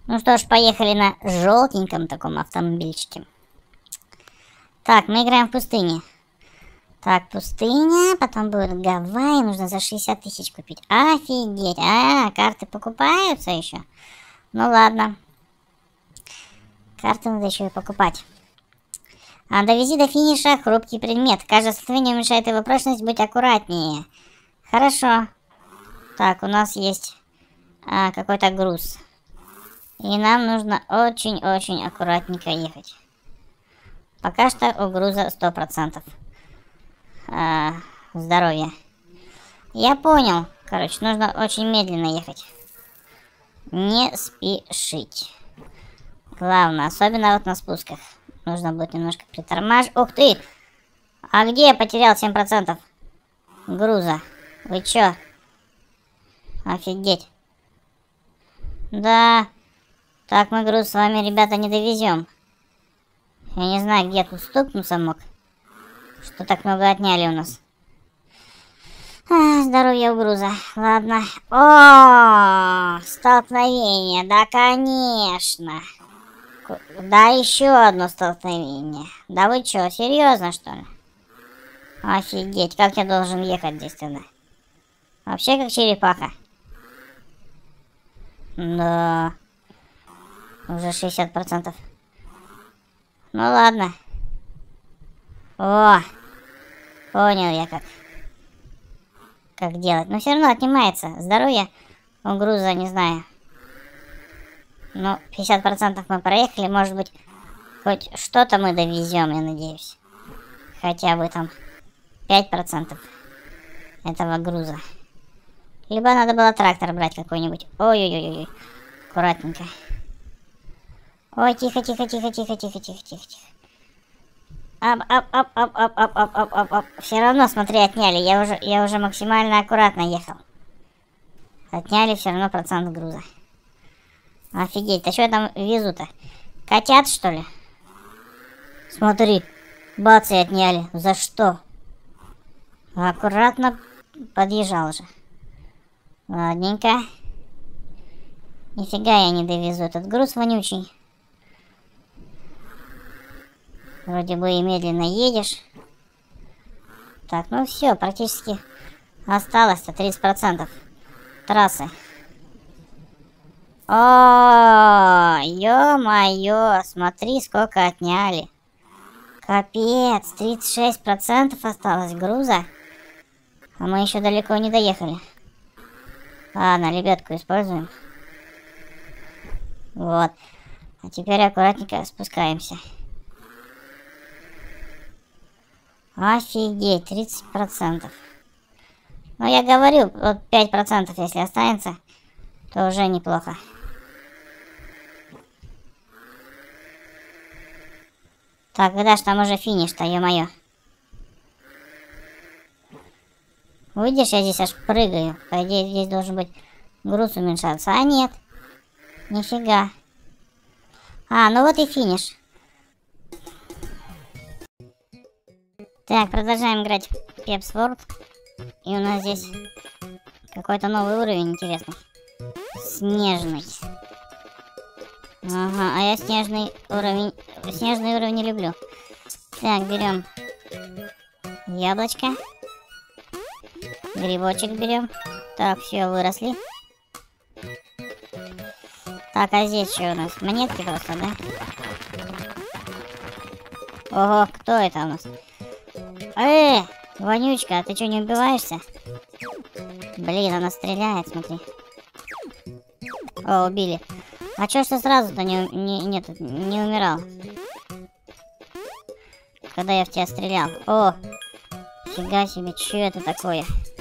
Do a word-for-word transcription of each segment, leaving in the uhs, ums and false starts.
Ну что ж, поехали на желтеньком таком автомобильчике. Так, мы играем в пустыне. Так, пустыня, потом будет Гавайи, нужно за шестьдесят тысяч купить. Офигеть, а, карты покупаются еще? Ну ладно. Карты надо еще и покупать. А довези до финиша хрупкий предмет. Каждое столкновение мешает его прочность, будь аккуратнее. Хорошо. Так, у нас есть а, какой-то груз. И нам нужно очень-очень аккуратненько ехать. Пока что у груза сто процентов а, здоровья. Я понял. Короче, нужно очень медленно ехать. Не спешить. Главное, особенно вот на спусках. Нужно будет немножко притормаживать. Ух ты! А где я потерял семь процентов груза? Вы чё? Офигеть. Да. Так мы груз с вами, ребята, не довезем. Я не знаю, где тут стукнуться мог. Что так много отняли у нас. А, здоровье у груза. Ладно. О, столкновение. Да, конечно. Да, еще одно столкновение. Да вы что, серьезно, что ли? Офигеть, как я должен ехать здесь тогда? Вообще как черепаха. Да. Уже шестьдесят процентов. Ну ладно. О, понял я как. Как делать. Но все равно отнимается. Здоровье у груза, не знаю. Ну, пятьдесят процентов мы проехали. Может быть, хоть что-то мы довезем, я надеюсь. Хотя бы там пять процентов этого груза. Либо надо было трактор брать какой-нибудь. Ой-ой-ой-ой. Аккуратненько. Ой, тихо, тихо, тихо, тихо, тихо, тихо, тихо, тихо. Ап, ап, ап, ап, ап, ап, ап, ап, ап, ап. Все равно, смотри, отняли. Я уже, я уже максимально аккуратно ехал. Отняли все равно процент груза. Офигеть, да что я там везу-то? Котят, что ли? Смотри, бац, и отняли. За что? Аккуратно подъезжал же. Ладненько. Нифига я не довезу этот груз вонючий. Вроде бы и медленно едешь. Так, ну все, практически осталось-то тридцать процентов трассы. О, ё-моё, смотри, сколько отняли. Капец, тридцать шесть процентов осталось груза. А мы еще далеко не доехали. Ладно, лебедку используем. Вот. А теперь аккуратненько спускаемся. Офигеть, тридцать процентов. Ну, я говорю, вот пять процентов, если останется, то уже неплохо. Так, когда ж там уже финиш-то, ё-моё. Видишь, я здесь аж прыгаю. По идее, здесь должен быть груз уменьшаться. А нет. Нифига. А, ну вот и финиш. Так, продолжаем играть в Pepsi World. И у нас здесь какой-то новый уровень интересный. Снежный. Ага, а я снежный уровень... Снежный уровень не люблю. Так, берем яблочко. Грибочек берем. Так, все, выросли. Так, а здесь что у нас? Монетки просто, да? Ого, кто это у нас? Э, вонючка, а ты что, не убиваешься? Блин, она стреляет, смотри. О, убили. А чё ж ты сразу-то не, не, нет, не умирал? Когда я в тебя стрелял. О, фига себе, что это такое?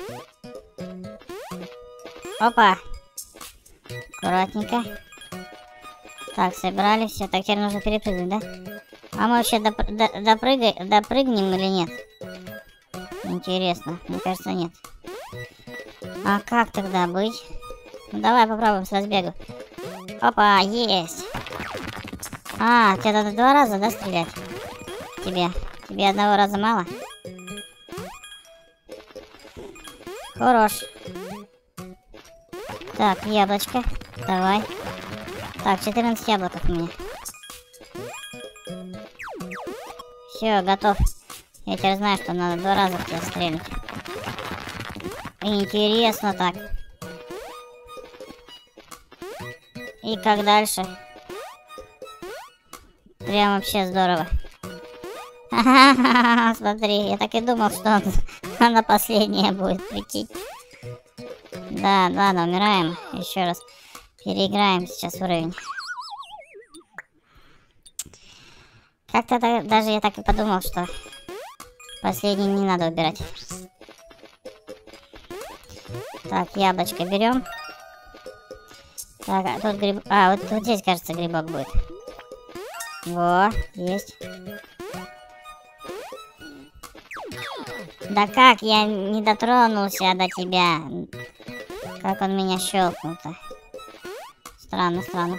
Опа. Аккуратненько. Так, собрали все. Так, теперь нужно перепрыгнуть, да? А мы вообще доп до допрыгай допрыгнем или нет? Интересно. Мне кажется, нет. А как тогда быть? Ну, давай попробуем с разбегу. Опа, есть. А, тебе надо два раза, да, стрелять? Тебе. Тебе одного раза мало? Хорош. Так, яблочко. Давай. Так, четырнадцать яблоков у меня. Все, готов. Я теперь знаю, что надо два раза в тебя стрелять. Интересно так. И как дальше? Прям вообще здорово. Ха-ха-ха, смотри, я так и думал, что она последняя будет, прикинь. Да, ладно, умираем. Еще раз переиграем сейчас уровень. Как-то даже я так и подумал, что последний не надо убирать. Так, яблочко берем. Так, а тут гриб... А, вот, вот здесь, кажется, грибок будет. Во, есть. Да как, я не дотронулся до тебя. Как он меня щелкнул-то. Странно, странно.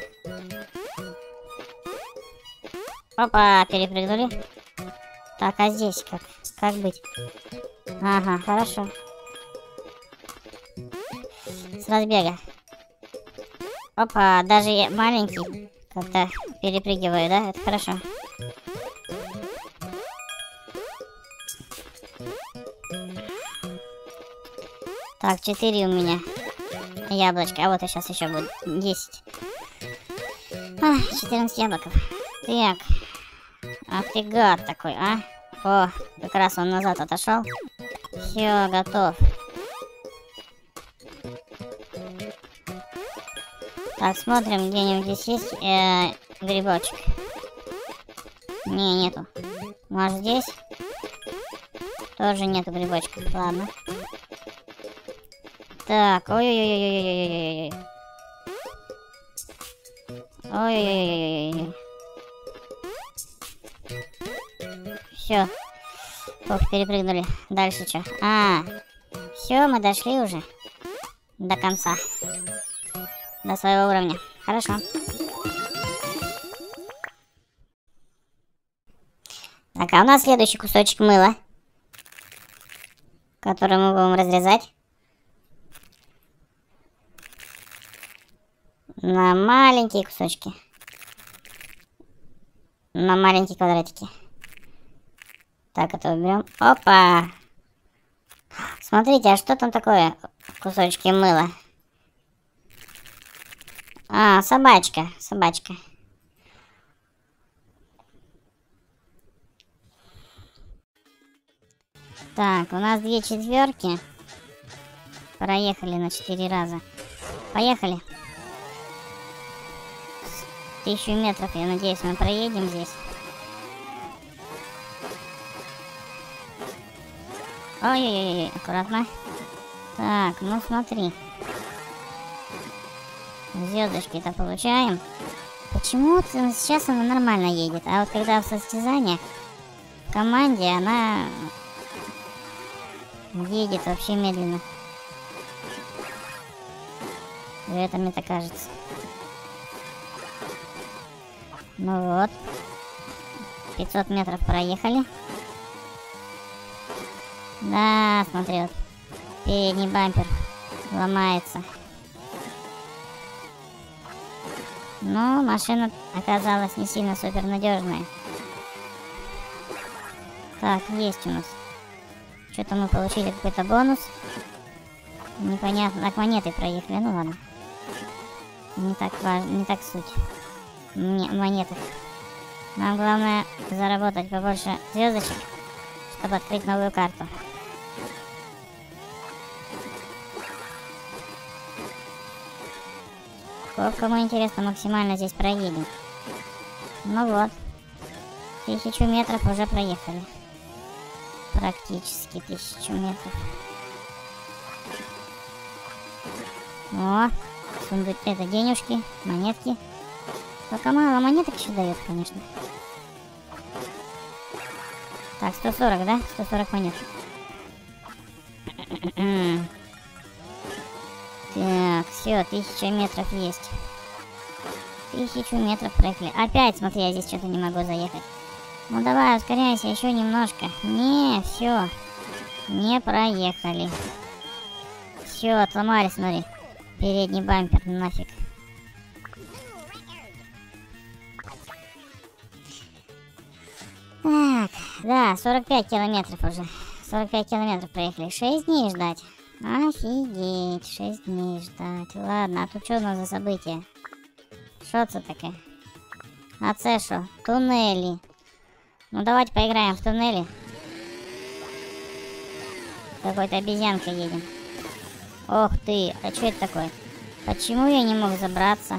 Опа, перепрыгнули. Так, а здесь как? Как быть? Ага, хорошо. С разбега. Опа, даже я маленький как-то перепрыгиваю, да? Это хорошо. Так, четыре у меня яблочка. А вот и сейчас еще будет десять. А, четырнадцать яблоков. Так. Ах ты гад такой, а? О, как раз он назад отошел. Все, готов. Так, смотрим, где-нибудь здесь есть э, грибочек. Не, нету. Может, здесь? Тоже нету грибочков. Ладно. Так, ой-ой-ой-ой-ой-ой-ой-ой. Ой-ой-ой-ой-ой. Все. Ох, перепрыгнули. Дальше что? А, все, мы дошли уже до конца. До своего уровня. Хорошо. Так, а у нас следующий кусочек мыла, который мы будем разрезать на маленькие кусочки. На маленькие квадратики. Так, это уберем. Опа! Смотрите, а что там такое? Кусочки мыла. А, собачка, собачка. Так, у нас две четверки. Проехали на четыре раза. Поехали. Тысячу метров, я надеюсь, мы проедем здесь. Ой-ой-ой, аккуратно. Так, ну смотри. Звездочки-то получаем. Почему-то сейчас она нормально едет, а вот когда в состязаниях в команде она едет вообще медленно. И это мне так кажется. Ну вот. пятьсот метров проехали. Да, смотри, вот передний бампер ломается. Но машина оказалась не сильно супер надежная. Так, есть у нас. Что-то мы получили какой-то бонус. Непонятно. Так, монеты проехали. Ну ладно. Не так важно, не так суть. Мне, монетах. Нам главное заработать побольше звездочек, чтобы открыть новую карту. Сколько мы, интересно, максимально здесь проедем? Ну вот. Тысячу метров уже проехали. Практически тысячу метров. О, сундук, это денежки, монетки. Только мало монеток еще дает, конечно. Так, сто сорок, да? сто сорок монет. Так, все, тысяча метров есть. Тысячу метров проехали. Опять, смотри, я здесь что-то не могу заехать. Ну давай, ускоряйся еще немножко. Не, все. Не проехали. Все, отломали, смотри. Передний бампер, нафиг. Да, сорок пять километров уже. сорок пять километров проехали. шесть дней ждать. Офигеть, шесть дней ждать. Ладно, а тут что у нас за событие? Что это такое? А це что? Туннели. Ну давайте поиграем в туннели. Какой-то обезьянкой едем. Ох ты, а что это такое? Почему я не мог забраться?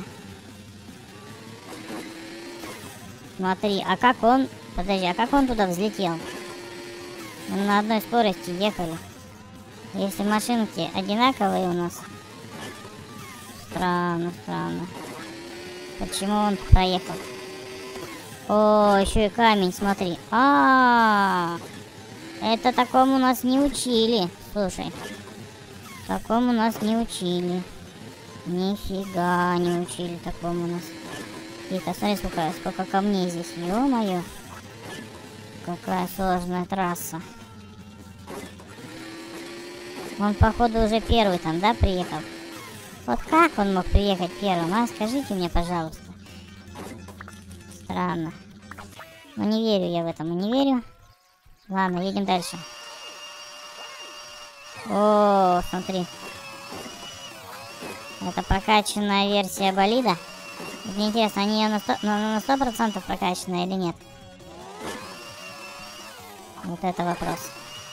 Смотри, а как он... Подожди, а как он туда взлетел? Мы на одной скорости ехали. Если машинки одинаковые у нас. Странно, странно. Почему он проехал? О, еще и камень, смотри. А, -а, а, это такому нас не учили. Слушай, такому нас не учили. Нифига не учили такому нас. Тихо, смотри, сколько, сколько камней здесь. Ё-моё. Какая сложная трасса. Он, походу, уже первый там, да, приехал? Вот как он мог приехать первым, а? Скажите мне, пожалуйста. Странно. Ну, не верю я в этом, не верю. Ладно, едем дальше. О, смотри. Это прокачанная версия болида. Мне интересно, они ее на сто, на сто процентов прокачанная или нет? Вот это вопрос.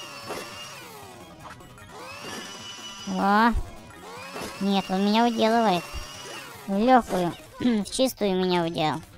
О! Нет, он меня уделывает. В легкую, в чистую меня уделал.